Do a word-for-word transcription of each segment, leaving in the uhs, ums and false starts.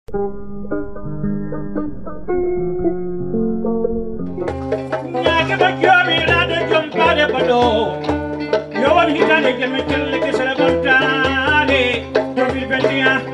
Nyake ba jobi rada jompade bado Yowan hitane jeme kelle ke sala gontane deux mille vingt et un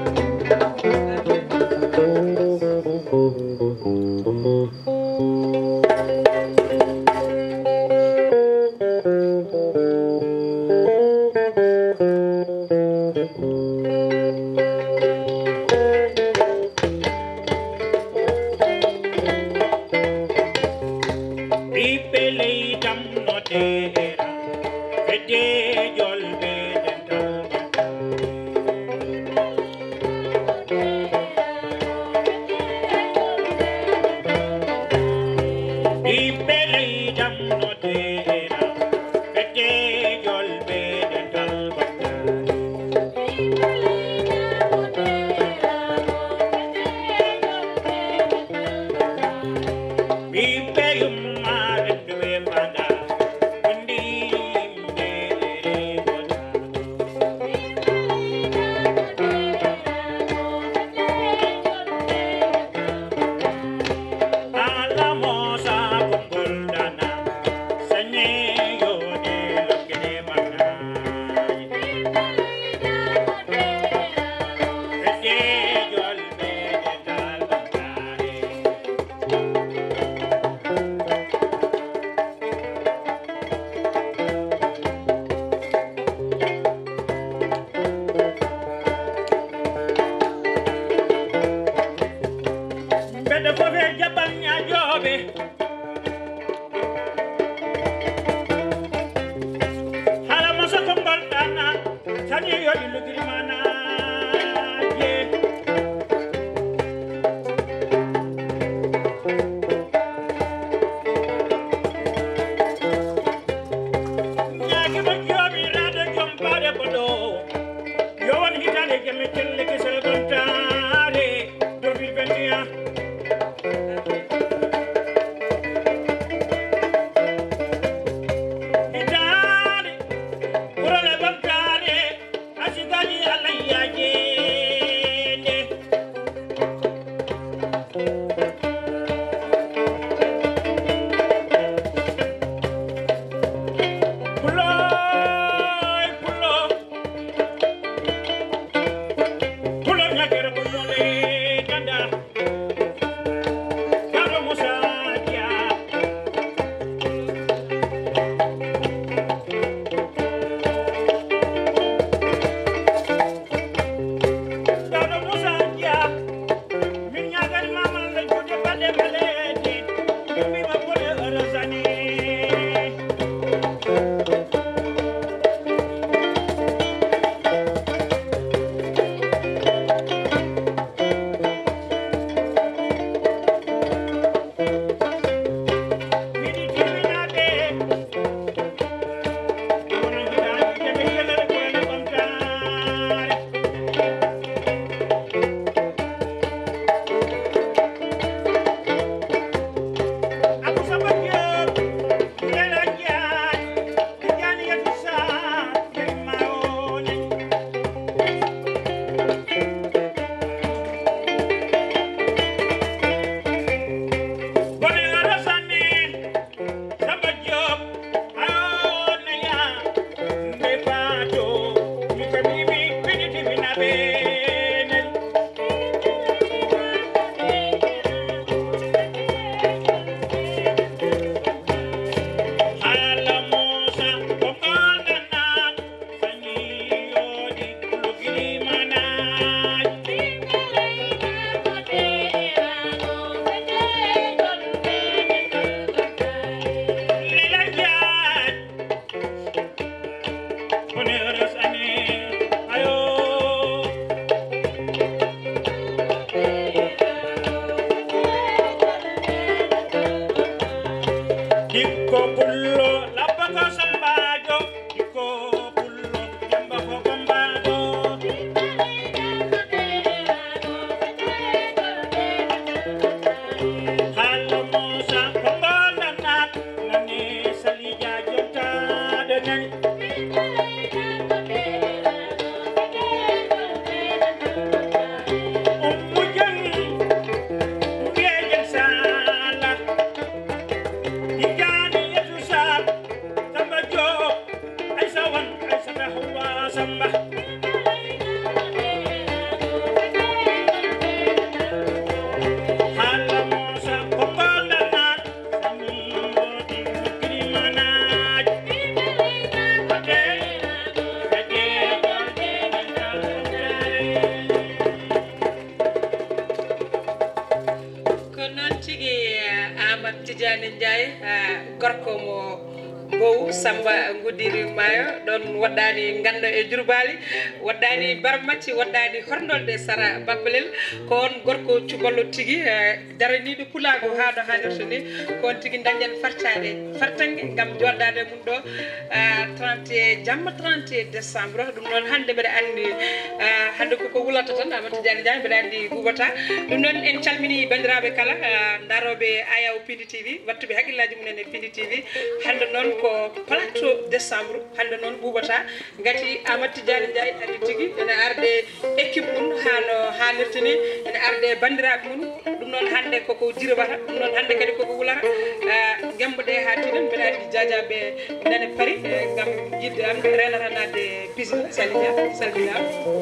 non tigi Amad Tidiane Ndiaye gorko mo Bow Samba Ngudiri Mayo don waddani ganda e Jurbali waddani Barmati waddani Hornolde Sara Babalel kon gorko cuballo tigi daranido pulago haado hanirto ni kon tigi dañen fartade fartange gam joddade mum do trente jamma trente décembre dum non hande bede andi hande koko wulata tan Amad Tidiane Ndiaye bede andi gubata dum non en calmini bandirabe kala darobe Ayaw Pindi T V wattuɓe haqqillaji mumen e Pindi T V hande non ko plateau décembre hande non bubata ngati Amad Tidiane Ndiaye ari tigi ene arde équipe mun hano hanirtini ene arde bandiraɓe mun dum non hande koko jirabata dum non hande kadi koko wulata gembo de ha tinen mbeɗa andi jajaɓe nane pari gam yidde am renata nadde pisine salina salmina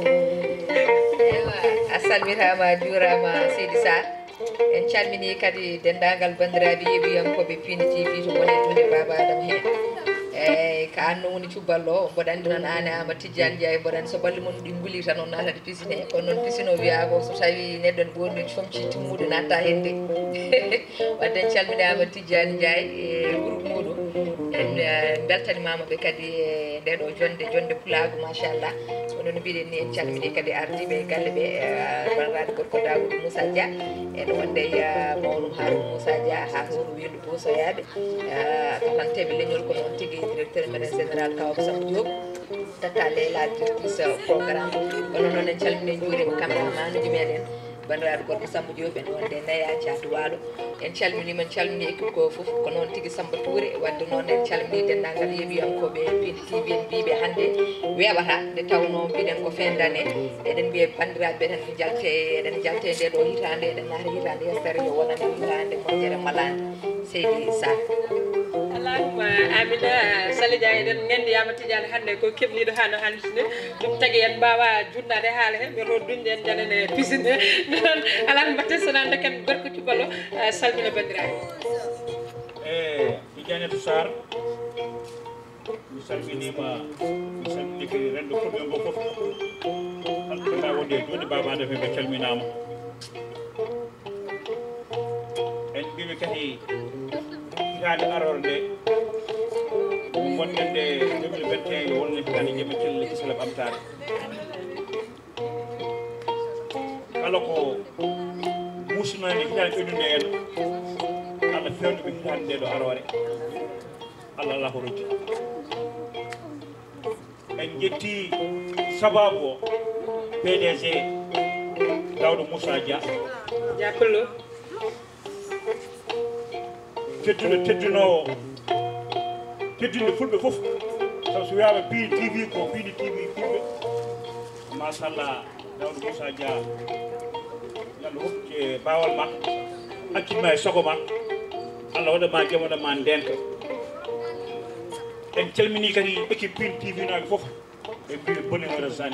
ewa a salmitama jurama Seydi Sarr en calmini kadi dendagal bandiraɓe yeɓiyankoɓe Pindi T V to woni dunde Baba Adam hen eyyi ka anno woni cuballo o mboɗo andi noon an Amad Tidiane Ndiaye mboɗo andi so balɗe mon ɗi guli tan on natade pisine kono noon pisine o wiya ko so tawi neɗɗo ne ɓorni comci timmude natta hen de wadde en calmini Amad Tidiane Ndiaye e groupe muɗum en beltanimamaɓe kadi e ndeɗo jonde jonde pulago machallah kono no mbiɗen ni en calmini kadi ardiɓe e galle ɓe baniraɗo gorko Daoudou Moussa Dia en wonde mawɗum Haroun Moussa Dia ha hono windu bosoyaɓe kafanteɓe leñol ko noon tigui directeur médecin général Kawaba Samba Diop tata Leila directrice programme kono noon en calmini en juurima kamɓe manuji meɗen bandiraɗo gorko Samba Diop en wonde Naya Thiatou Walo en calminima en calmini équipe ko foof ko noon tigui Samba Touré wadde noon en calmini dendagal yeɓiyankoɓe Pindi T V en mbiɓe hande weɓata nde tawno mbiɗen ko fin d' année eɗen mbiya bandiraɓe tan jalte eɗen jalte nde ɗo hitande eɗen naata hitande yestere yo wonani hitande moƴƴere malade Seydi Sarr Allahumma amina salidia eɗen gandi Amad Tidiane hande ko kebliɗo hano hannitine ɗum tagui en mbawa jurnade haala he mbiɗo dunde en janane pisine non alano mbatte sona dokken gorko cuballo salmina bandiraɓe e Tidiane Sarr mi salminima mi salmini kadi rendo fulɓe ngo foof alhamdulillah wonde e dunde Baba Adam ɓe calminama en mbimi kadi hitande arore nde gonɗen nde deux mille vingt et un yo wonno hitande jeɓe celle kisala ɓamtare kala ko musinoyde hitande ɓennude en Allah fewnuɓe hitande nde ɗo arore Allah Allah ko roddi en jetti sababu o P D G Daoudou Moussa Dia Diapollo tedduɗo teddunowo teddinde fulɓe fof sabu so wiyama Pindi T V ko Pindi T V fulɓe machallah Daoudou Moussa Dia yallah hokki bawal ma hakkilma e sogo ma Allah waɗama jam waɗama ndenka en calmini kadi équipe Pindi T V naɓe fof e mbiɓe bonimara zani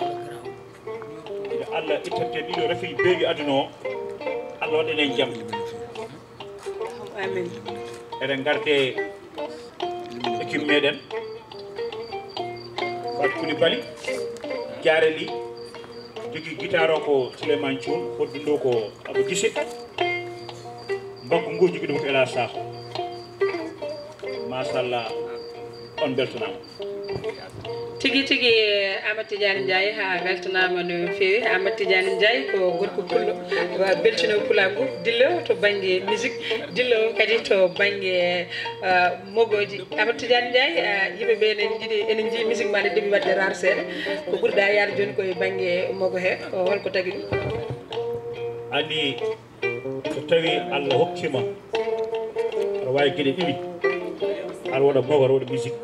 ide Allah ittante ɗiɗo rafiji beeɗi aduna o Allah waɗane jaam amin eɗen garde équipe meɗen Fat Coulibaly Jareli jogui guitare o ko Souleymane Thioune hoddundo ko Abou Guissé mbaggu ngu jogui ɗum ko Ela Sakho machallah on beltanama tigi tigi Amad Tidiane Ndiaye ha weltanama no fewi Amad Tidiane Ndiaye ko gorko pullo wa beltino pulago dillo to banggue musique dillo kadi to banggue mogoji Amad Tidiane Ndiaye yimɓeɓe enen jiiɗi enen jii musique ma ne ɗeɓi wadde rare seeɗa ko ɓurɗa yaade joni koye banggue mogo he holko tagui ɗum andi so tawi Allah hokkima aɗa wawi gueɗe ɗiɗi aɗa waɗa mogo aɗa waɗa musique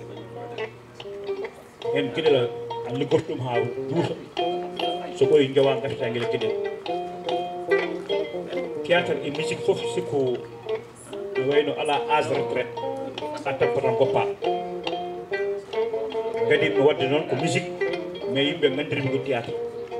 hen gueɗel a liggorto ɗum ha duusa so ɓoyi jowa gaftata gueɗe gueɗel théâtre et musique foof sikku no wayno ala âge retraite a tampatan goppa kadi mi wadde noon ko musique mais yimɓe gandirimi ko théâtre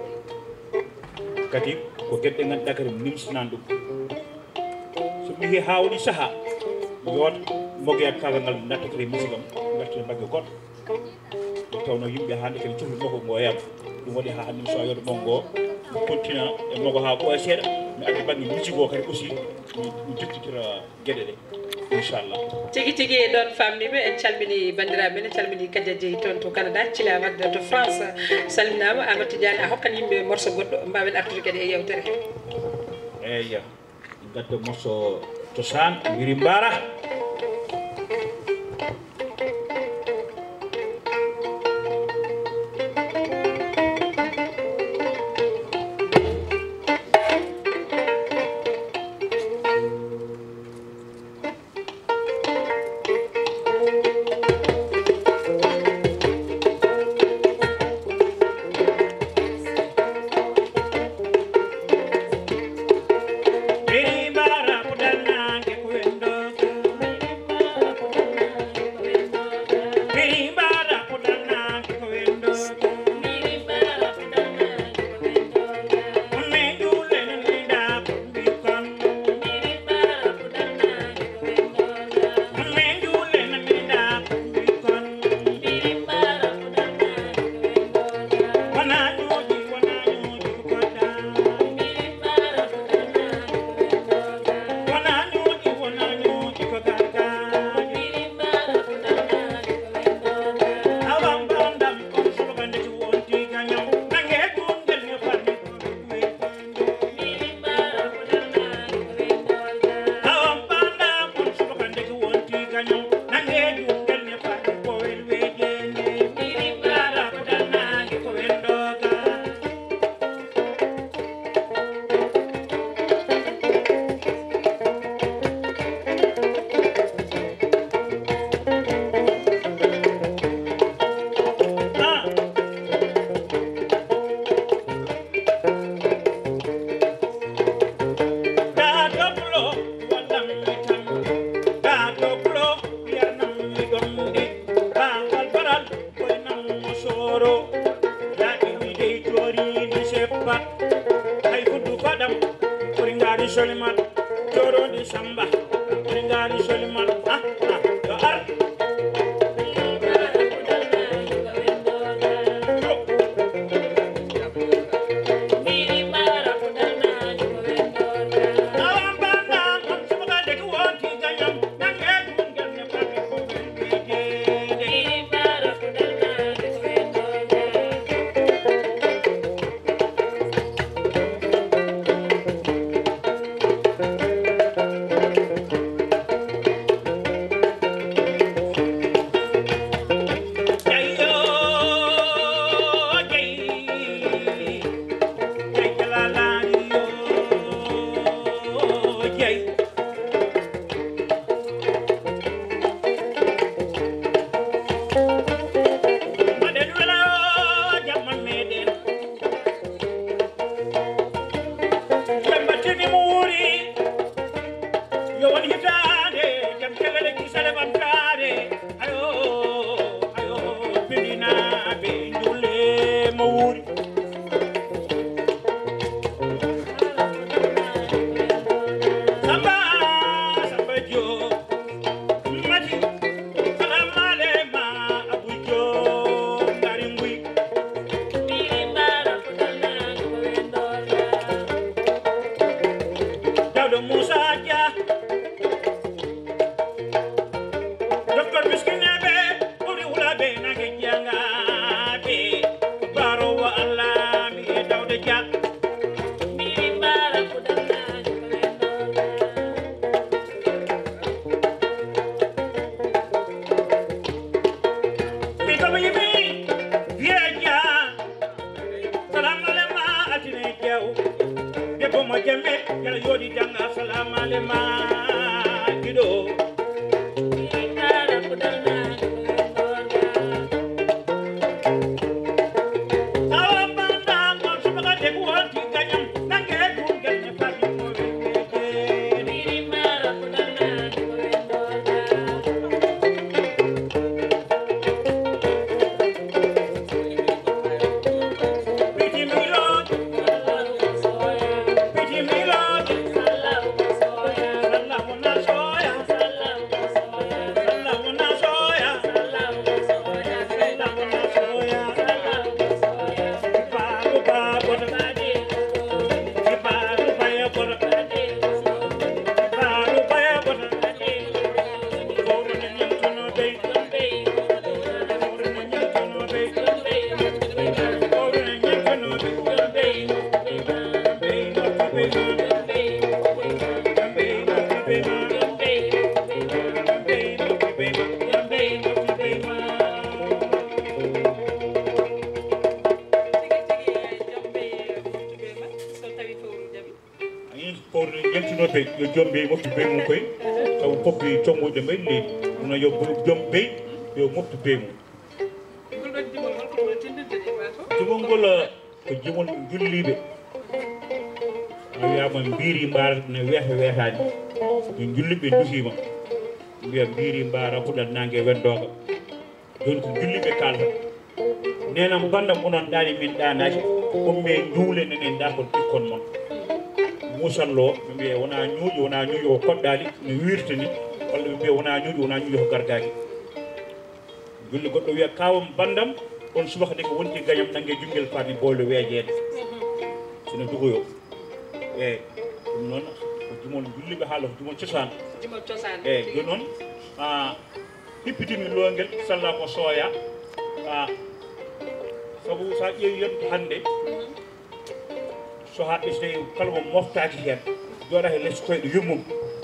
kadi ko gueɗe ɗe ganduɗa kadi nimsinan ɗum so mi yeehi ha waɗi saaha yoot mogoyat kagal ngal natta kadi musique am gartide bagge goɗɗo tawno yimɓe hande kadi cohli mogo ngo yam ɗum waɗi ha hande so yode mogo ngo mi continue e mogo ha ɓooya seeɗa mi addi banggue musique o kadi aussi mi jokkitira gueɗe ɗe inchallah tigi tigi ɗon famnima en calmini bandiraɓe en calmini Kadia Dieye toon to Canada Thila Wade to France salminama Amadou Tidiane a hokkat yimɓe morceau goɗɗo mbawen artude kadi e yewtere eyya gadda morceau cosaan wiri mbara Soya yo jombe mofti be mum koy taw poppi tongoje mbay le no yo jombe yo mofti be mum jumol ngol ko jumol jullibe wiya man biri mbar ne wehe wehani yo jullibe dufima wiya biri mbara pudal nangue weddoga don ko jullibe kalta nenam bandam onon dani min danaji umme juule nenen da ko bikkon mon musallo mbiye wona ñuuƴi wona ñuuƴi ko koddali no wirtini walla mbiye wona ñuuƴi wona ñuuƴi ko gargaji julli goɗɗo wiya kawam bandam on subaka de ko wonti gañam nangue jungel fani boylo weejeede sino dugoyo eyyi ɗum noon ko jumol julliɓe haala ko jumol cosaan jumol cosaan eyyi joni noon a hippitimi longel salla ko sooya a saabu sa ƴeewi yonde hannde so haɓɓe so tawi kala mo moftaki hen jooɗa he less koyɗo yummum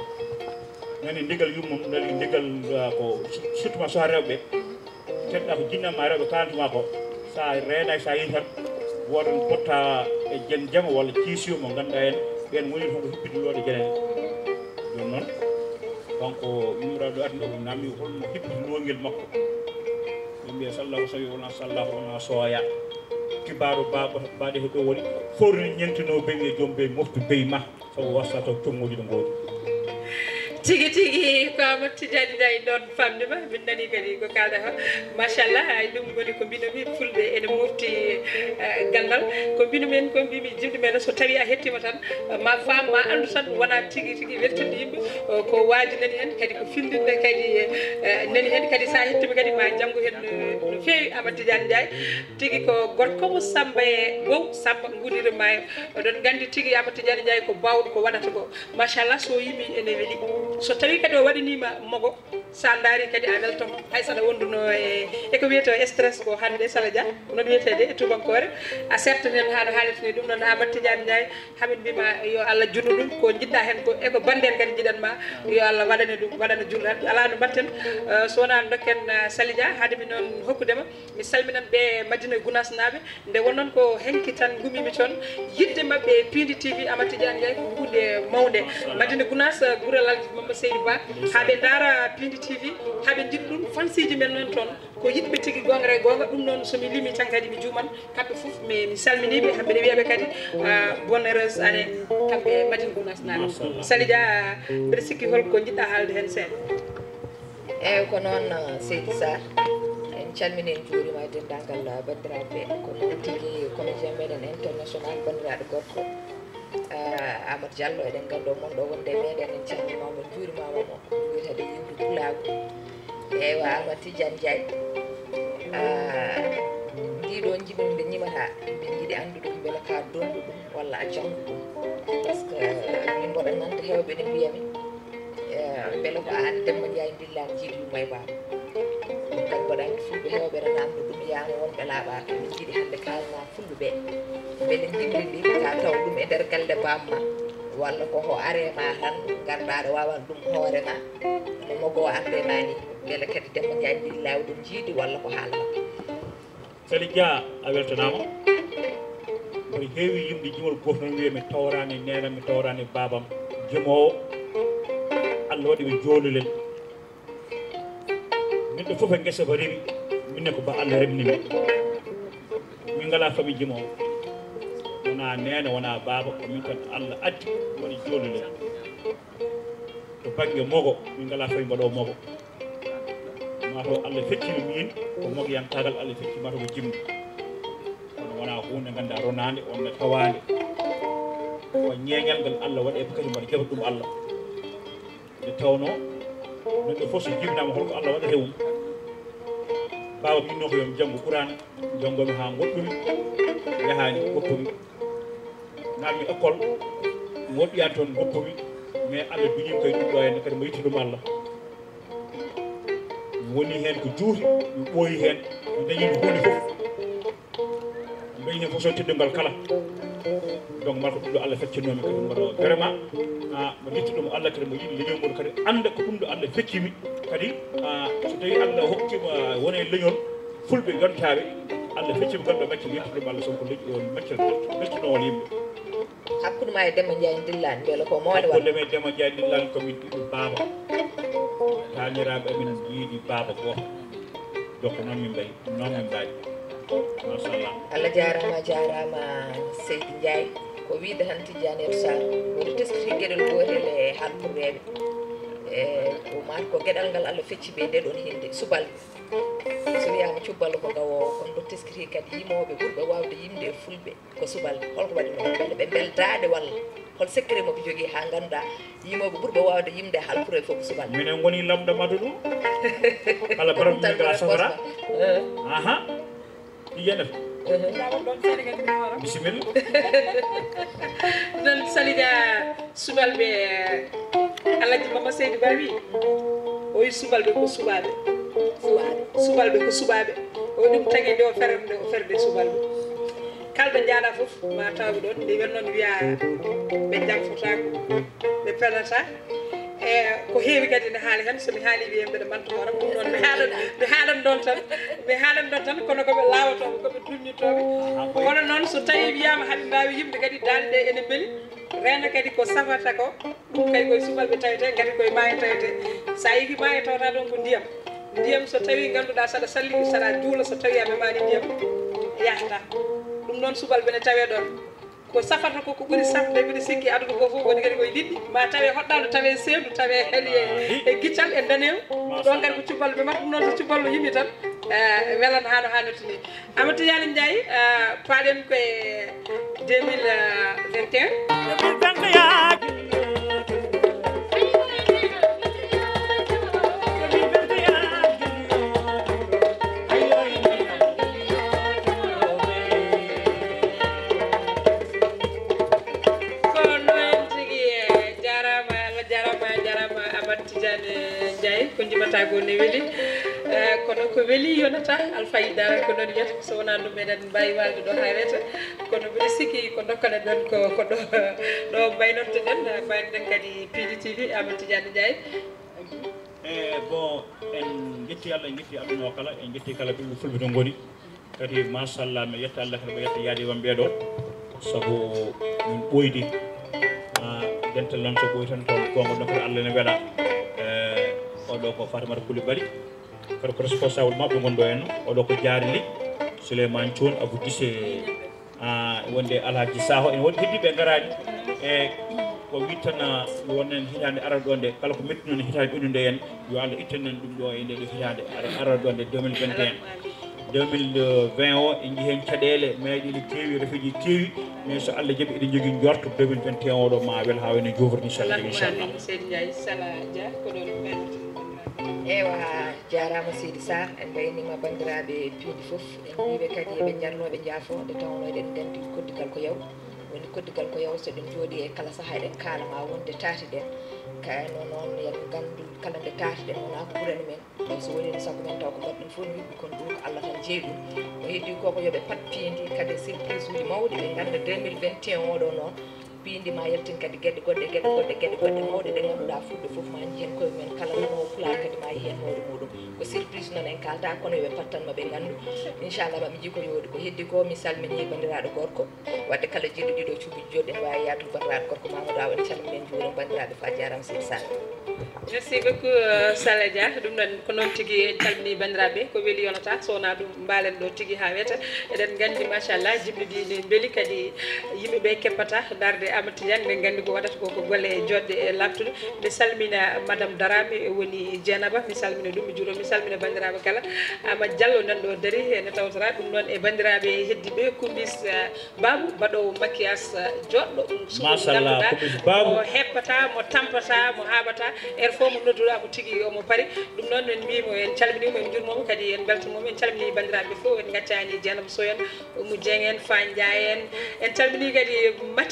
nani ndigal yummum nani ndigal ko surtout ma so ha rewɓe teɗɗa ko jinnama rewɓe kalantuma ko sa reenay sa yeehi tan woɗon potta e jen jama walla ciisiyo mo ganduɗa hen ɓen woni fof ko hippitinoɗo jenene joni noon donc yumraɗo aduna o nammi holno hippitinoguel makko ɓe mbiya sallahu sawi wona sallahu wona sooya kibaru baba baade ko woni forni ñentino be e jombe moftu bey ma sabu wassa to tongoji do ngodi tigi tigi ko Amadou Tidiani Ndiaye ɗon famdima min nani kadi ko kalda ha machallah ay ɗum woni ko mbinomi fulɓe ene mofti gandal ko mbinomen ko mbimi jimɗi men so tawi a hettima tan ma fam ma andu tan wona tigi tigi weltinde yimɓe ko waji nani hen kadi ko findinde kadi nani hen kadi sa hettima kadi ma janggo hen no fewi Amadou Tidiani Ndiaye tigi ko gorko mo Samba e Bow Samba Gudire Mayo oɗon gandi tigi Amadou Tidiani Ndiaye ko bawɗo ko waɗata ko machallah so yimi ene weeli so tawi kadi o waɗanima mogo sa daari kadi a weltomo hay saɗa wonduno e eko wiyete stress ko hande Sala Dia no wiyetede e tubankore a sertanen haɗo haaletani ɗum noon Amadou Tidiani Ndiaye hamin mbima yo Allah junnu ɗum ko jiɗɗa hen ko eko banden kadi jiɗanma yo Allah waɗane ɗum waɗana julɗan ala no mbatten so wona dokken Sali Dia haade mi noon hokkudema mi salminan ɓe Madina Gounass naɓe nde wonnon ko henki tan gumimi toon yidde mabɓe Pindi T V Amadou Tidiani Ndiaye ko hunde mawde Madina Gounass guuralal Mama Seydou Ba haaɓe daara Pindi T V haaɓe jiɗ ɗum fansiji men noon toon ko yiɗɓe tigui gonga e gonga ɗum noon somi limi tan kadi mi juuman kamɓe foof mi mi salminiɓe hamɓe ne wiyaɓe kadi bonne heureuse année kamɓe Madina Gounass naɓe Sali Dia mbiɗa sikki holko jiɗɗa haalde hen seeɗa eyyi ko noon Seydou Sarr en calmini en juurima dendagal bandiraɓe ko noon tigui comédien meɗen international bandiraɗo gorko Amadou Diallo eɗen gando mon ɗo wonde meɗen en calminimamo en juurimama mo wiyetede yiwde pulago eywa Amadou Tidiani Ndiaye ndiɗo jiɗumi mbe ñimata mbe jiiɗi andude ko beele ka dondu ɗum walla a janggo ɗum par ce que min mboɗa nande hewɓe ne mbiyami beele ko an Demba Ndiaye dillani jiiɗi yumma e baba ɗum kadi mboɗa andi fulɓe hewɓe ne namdo ɗum yiyama wonɓe laaɓaka min jiiɗi hande kalna fulɓe ɓe beele jimridi ka taw ɗum e nder galle bamma walla ko ho arema tan garɗaɗo wawan ɗum hoorema no mogo andema ni beele kadi Demba Ndiaye dillawi ɗum jiiɗi walla ko haalata Sali Dia a weltanama mbiɗa heewi yimɓe jumol goto noon wiya mi tawrani nenam mi tawrani babam jumowo Allah waɗi ɓe joolulel min ɗo foof e guesa ko rewi minne ko ba Allah remnimi min ngala fami jumowo wona nene wona baba ko min tan Allah addi waɗi joolulel to banggue mogo min ngala fami mbaɗo mogo mataw Allah feccimi min ko mogo yantagal Allah fecci mataw ko jimmi kono wona hunde ganduɗa ronade wonno tawade ko ñeeñal ngal Allah waɗi e kadi mbaɗa jaɓa ɗum Allah nde tawno neɗɗo fof so jibinama holko Allah waɗata mum bawa minno ko yomi janggo Qur'an janggomi ha goɗɗumi yahani goppumi nammi école woɗɗoyani toon goppumi mais Allah duñimi koye ɗum ɗo henne kadi mo yitti ɗum Allah mi woni hen ko juuti mi ɓooyi hen mi dañi hunde foof mi dañi hen fof so teddungal kala donc mal ko ɗum ɗo Allah feccinomi kadi mboɗo vraiment mo litti ɗum Allah kadi mo yiɗi leñol ngol kadi anda ko ɗum ɗo Allah feccimi kadi so tawi Allah hokkima wone leñol fulɓe yontaɓe Allah feccima kamɓe macce litti ɗum Allah sonko leƴƴi on macce leccinowol yimɓe hakkude ma e Demba Ndiaye dillani beela ko mawde wala hakkude me Demba Ndiaye dillani komin ɗiɗo baaba taniraɓe amin yiiɗi baaba goto donc noon min mbayi noon min mbawi machallah Allah jarama jarama Seydi Ndiaye ko wiide tan Tidiane Sall woto teskiti gueɗel gotel e halpurreɓe e o mat ko gueɗal ngal Allah fecci ɓe nde ɗon hinde subalɓe so wiyama cubballo ko gawo kono ɗo teskiti kadi yimoɓe ɓurɓe wawde yimde e fulɓe ko subalɓe holko waɗi noon belle ɓe beldade walla hol secret moɓe jogui ha ganduɗa yimoɓe ɓurɓe wawde yimde e halpurreɓe foof ko subalɓe minen goni lamɗo maduɗo kala baramigala safara aha iyenata bisimilla non salida subalɓe Alhaji Mama Seydi Ba wi o wi subalɓe ko suɓaɓe subalɓe ko suɓaɓe o ɗum tagui nde o ferande o ferde subalɓe kalɓe jaaɗa foof ma tawɓe ɗon nde wen noon wiya ɓe jangfotako ɓe pelata e ko heewi kadi ne haali hen somi haali wiye mbeɗa mantotora ɗum noon mi haalan mi haalan ɗon tan mi haalan ɗon tan kono koɓe lawotoɓe koɓe dunnitoɓe kono noon so tawi wiyama haaɓe mbawi yimɓe kadi daalde ɗe ene beeli rena kadi ko safata ko ɗum kadi koye subalɓe tawete kadi koye maayo tawete sa yeehi maayo tawata ɗon ko ndiyam ndiyam so tawi ganduɗa saɗa salli saɗa juula so tawi a memani ndiyam yahata ɗum noon subalɓe ne tawe ɗon ko safata ko ko ɓuuri safde mbiɗa sikki aduna ko fof woni kadi koye liɗɗi ma tawe hoɗɗano tawe sendu tawe heeli e guiccal e danew ɗon kadi ko cubalɓe mata ɗum noon so cuballo yimɓe tan welan hano hannirta ni Amadou Tidiane Ndiaye paaɗen koye deux mille vingt et un ko jimata go ne weli kono ko weli yonata alfayda ko non yata so wona ɗum meɗen mbawi walde ɗo hayrete kono mbiɗa sikki ko dokkane ɗon ko ko ɗo ɗo mbaynorto ɗen mbaynoɗen kadi P D T V Amadou Tidiane Ndiaye e bon en jetti Allah en jetti aduna o kala en jetti kala ɓiɓɓe fulɓe to goni kadi machallah mi yetta Allah kadi ɓe yetta yaadiwam ɓeeɗo saabu min ɓoydi dental noon so ɓoyi tan toon gongo ɗo kadi Allah ne weeɗa oɗo ko Fatimata Coulibaly kadi ko responsable mabɓe gonɗo henno oɗo ko Diarli Souleymane Thion Abou Guissé wonde Alhaji Saho en woɗi heddiɓe garani e ko wittana wonnen hitande arata ɗo nde kala ko metti noon hitande ɗo nde hen yo Allah ittanen ɗum ɗo e nde ɗo hitande arata ɗo nde deux mille vingt et un deux mille vingt o en jii hen caɗele meeɗiɗi keewi refiji keewi mais so Allah jaaɓi eɗen jogui jorto deux mille vingt et un oɗo ma wel ha wayno jofori inchallah inchallah Seydi Ndiaye Sala Dia ko ɗon ewa jarama Seydi Sarr en mbaynima bandiraɓe piiɗi foof en mbiɓe kadi eɓe jarnoɓe jaafo nde tawnoɗen gandi koddigal ko yaw woni koddigal ko yaw so ɗen jooɗi e kala saaha eɗen kalama wonde taati ɗen kayno noon yen gandu kala nde taati ɗen wona ko ɓurani men mais so woni no sago men taw ko mbaɗɗen fof wiɓe kono ɗum ko Allah tan jeeyi ɗum ko heddi ko ko yooɓe pat piindi kadi surprise uji mawɗi ɓe ganda deux mille vingt et un oɗo noon piindi ma yaltin kadi gueɗe goɗɗe gueɗe goɗɗe gueɗe goɗɗe mawɗe ɗe ganduɗa fulɓe foof ma jii hen koye mumen kala nanowo pulaar kadi ma yi hen hoore muɗum ko surprise noon en kalta kono yooɓe pattanma ɓe gandu inchallah maɓe jii ko yooɗi ko heddi ko mi salmini bandiraɗo gorko wadde kala jiɗo ɗiɗo cuuɓi joɗɗi ne wawi yatude bandiraɗo gorko Mamadou Awa en calminen juuren bandiraɓe fa jarama Seydi Sarr merci beaucoup Sala Dia ɗum ɗon ko noon tigui en calmini bandiraɓe ko weeli yonata so wona ɗum mbalen ɗo tigui ha wiyata eɗen gandi machallah jimɗi ɗi ne beeli kadi yimɓeɓe keppata darde Amadou Tidiane ɓe gandi ko waɗata ko ko golle joɗɗe e labtude mi salmina madame Darame woni Dieynaba mi salmina ɗum mi juuro mi salmina bandiraɓe kala Amadou Diallo nanɗo daari ene tawtora ɗum noon e bandiraɓe heddiɓe Kumbis Babou mbaɗowo maquillage joɗɗo machallah Kumbis Babou mo heppata mo tampata mo haɓata er fo mo nodduɗamo tigui omo paari ɗum noon en mbimo en calminimo en jurmomo kadi en beltomomo en calmini bandiraɓe fof en gaccani Dieynaba Sow en Oumou Dieng en Fa Ndiaye en en calmini kadi Mati Mati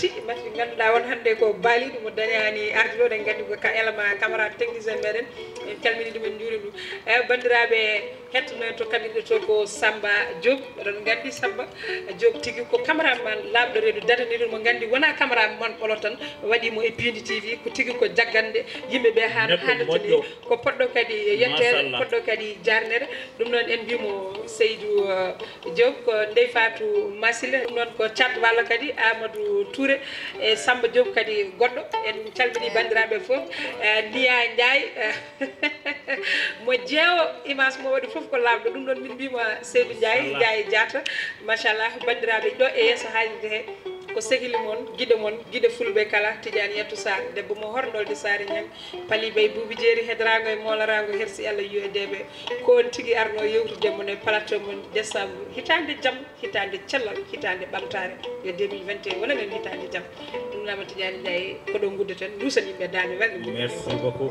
ɗi ngannduɗaa won hannde ko baali ɗum o dañaani arde ɗo ɗen nganndi ko ka élément camarade technicien meɗen en calminii ɗum en njuuri ɗum eyi banndiraaɓe hettonoen to kaɓirɗe to ko Samba Diop oɗon nganndi Samba Diop tigi ko cameraman laaɓɗo reedu dadaniɗum mo nganndi wonaa cameraman ɓolo tan waɗimo e Pindi T V ko tigi ko jaggande yimɓe ɓe haa handatani ko poɗɗo kadi yettere poɗɗo kadi jarnere ɗum noon en mbimo Seydou Diop ko Ndeye Fatou Masile ɗum noon ko cat walla kadi Amadou Touré e Samba Diop kadi goɗɗo en calminii banndiraaɓe fof Ndiya Ndiaye mo jeewo image mo waɗi fof ko laaɓɗo ɗum ɗon min mbima Seydou Ndiaye Ndiaye Diatta machallah banndiraaɓe ɗo e yeeso haalirde he ko sehili moon guiɗo moon guiɗo fulɓe kala Tidiane Yettou Sarr debbo mo horɗolde Saare Ñang Pali Bay Buubi Jeeri hedrango e moolarango hersi Allah yo e deɓe ko on tigui arno yewtude mon e plateau mon décembre hitande jaam hitande cellal hitande ɓamtare yo deux mille vingt et un wonanen hitande jaam ɗum nama Tidiane Ndiaye koɗo guddeten duusan yimɓe daaño welɗe merci beaucoup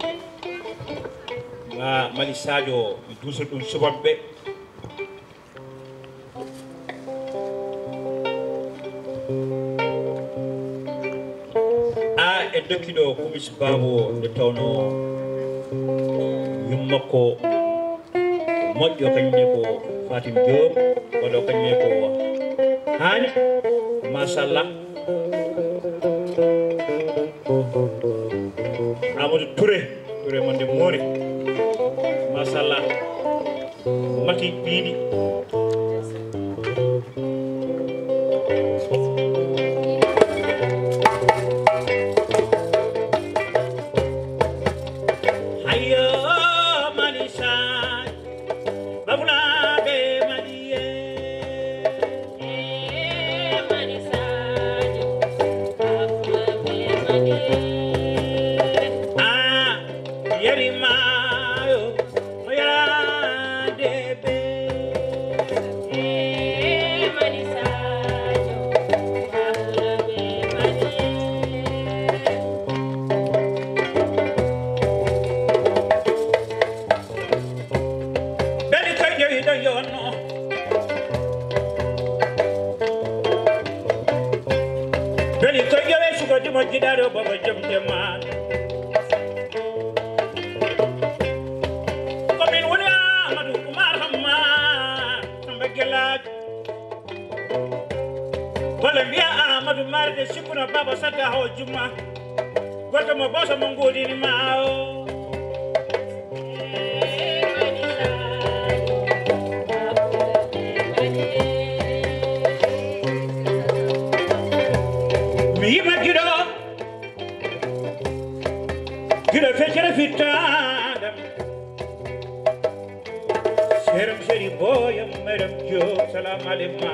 ma Mali Sadio mi duusa ɗum subaɓe e dokkiɗo kumis babo nde tawno yummakko moƴƴo kañumne ko Fatim Diop waɗo kañumne ko hani machallah Amadou Touré Touré monde moori machallah mati Pindi moƴƴiɗaɗo baba jomde ma komin woni Amadou Oumar Hamma samba guelaji walla mbiya Amadou marde sikkuna baba sadda haw jumma goto mo boso mo godini ma o mi yima giɗo giɗo feccere fittadam seram seri boyam madam Diop salamu aleykum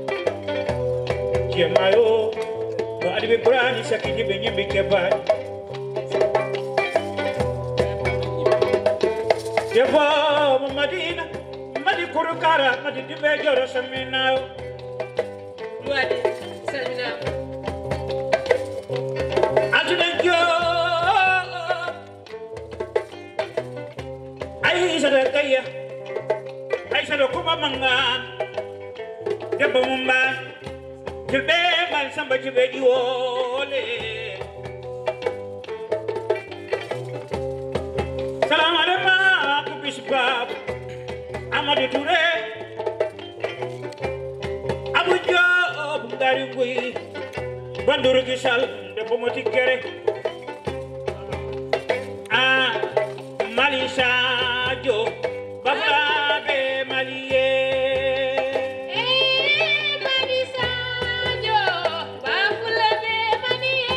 jemayo no adiɓe ɓurani sakkitiɓe ñimɓe kebbani debbo mo Madina madi kurukara madi diɓe joro samminayo waɗi salminama Aduna Diop Aïssata Kaya Aïssata Kuma Mangan debbo mum mbaɗ julɓe man Samba julɓe ƴiwole salamu aleykum ko bisbab Amadou Touré Abou Diop ngari goyi banduru gisal debbo mo tiggere ah Mali Sadio babaɓe Maliye Mali Sadio bafulaɓe Maliye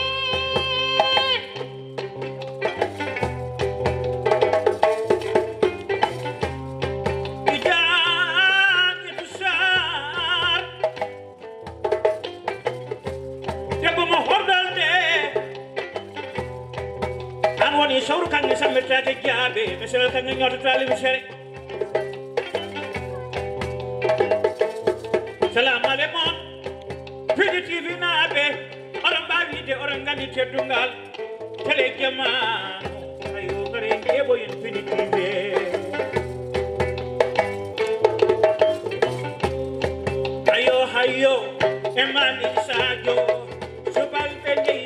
Tidiane Yettou Sarr debbo mo hordolde an woni sawru kanŋe sammirtade jaabe misal kanŋe ñototali misere salamu aleykum Pindi T V naaɓe oɗon mbawi yide oɗon gandi teddungal télé jamanu ayo kare jeeɓoyen Pindi T V ayo hayo e Mali Sadio subalɓe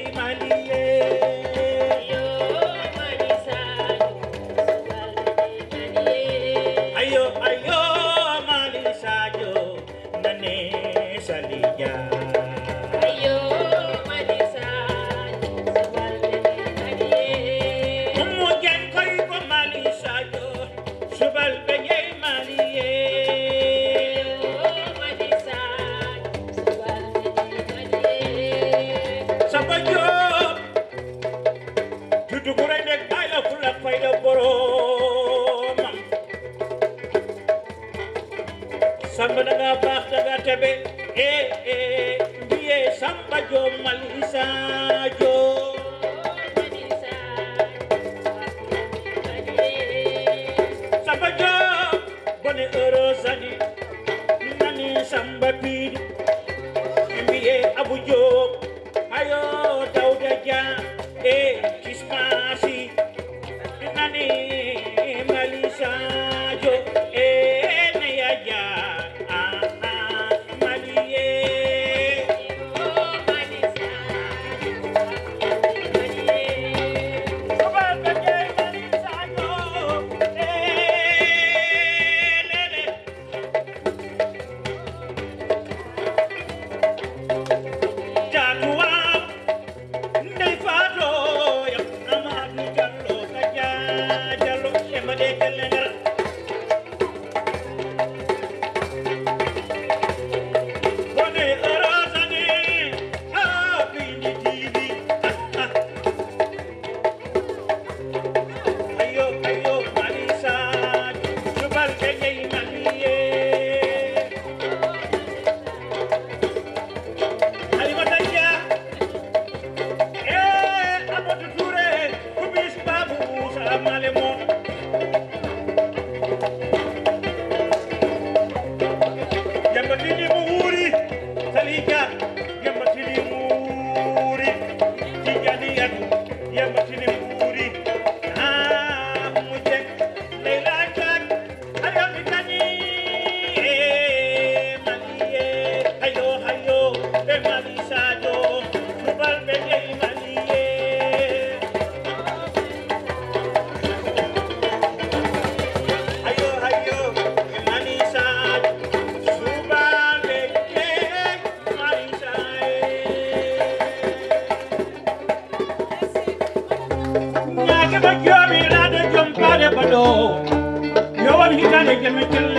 be e e biye samba jo malisa jo samba jo bone eurosani nani samba pidi biye abu jo ayo dauda ja e kismasi nani malisa jo e ne ya ja Yo, I'm hitting